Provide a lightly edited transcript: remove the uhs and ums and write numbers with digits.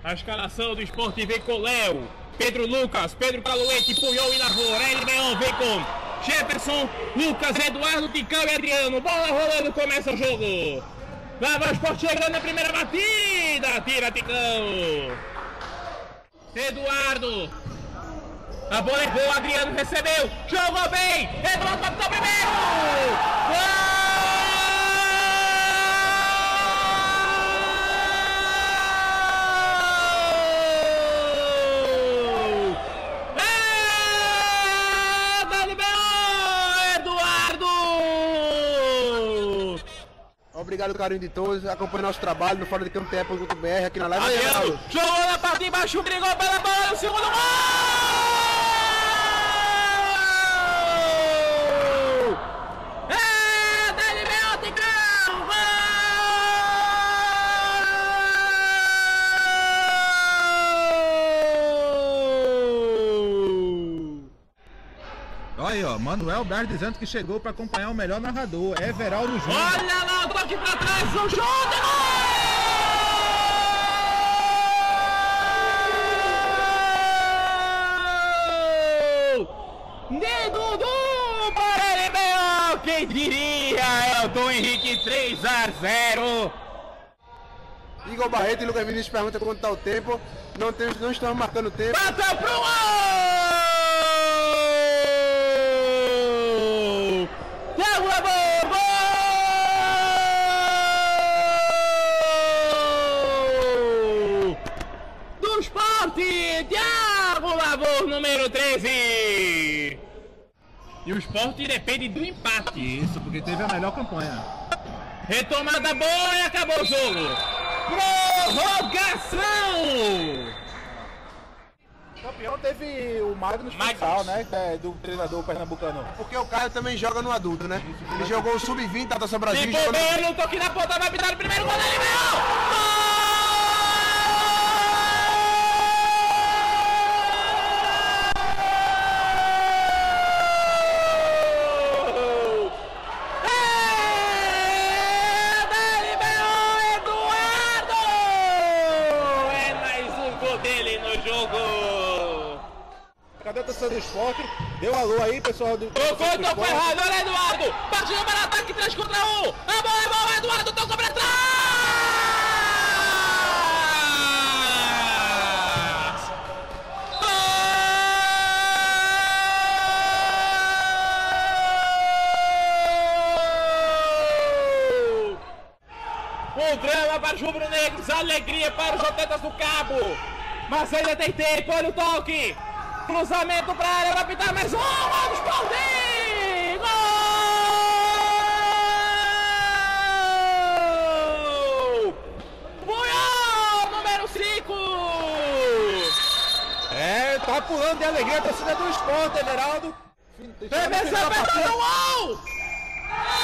A escalação do Sport vem com Léo, Pedro Lucas, Pedro Caluete, Punhol e Narvor. LBO vem com Jefferson, Lucas, Eduardo, Ticão e Adriano. Bola rolando, começa o jogo. Lá vai o Sport chegando na primeira batida. Tira Ticão. Eduardo. A bola é boa, Adriano recebeu. Jogou bem. Eduardo bateu primeiro. Gol! Obrigado, carinho de todos. Acompanhe nosso trabalho no Fora de Campo TE.br aqui na live. Adriano jogou na parte de baixo, brigou pela bola no segundo gol! É da LBO, Ticão! Gol! Olha aí, ó, Manuel Braz dizendo que chegou para acompanhar o melhor narrador, Everaldo Júnior. Olha lá o toque para trás, o chute, gol! De Dudu para LBO, quem diria? Elton Henrique 3-0. Igor Barreto e Lucas Vinícius perguntam quanto está o tempo. Não estamos marcando tempo. Bateu pro gol! Thiago Lavor, gol! Do Sport, Thiago Lavor, número 13. E o Sport depende do empate. Isso, porque teve a melhor campanha. Retomada boa e acabou o jogo. Prorrogação! O campeão teve o Magnus Futsal, né? Do treinador pernambucano. Porque o Caio também joga no adulto, né? Ele jogou o Sub-20 da Taça Brasil. Ficou bem, no toque na ponta, vai pitar o primeiro gol da LBO! Cadê o torcedor do Sport? Deu alô aí, pessoal do. Tocou errado, olha Eduardo! Partiu para ataque 3 contra 1! A bola é boa, Eduardo tocou para trás! Gol! Um drama para os rubro-negros, alegria para os atletas do Cabo! Mas ainda tem tempo, olha o toque! Cruzamento para a área, vai pitar mais um! Gol do Sport! Gol! Punhol, número 5! É, tá pulando de alegria a torcida do Sport, Everaldo. Reversão, apertou o gol!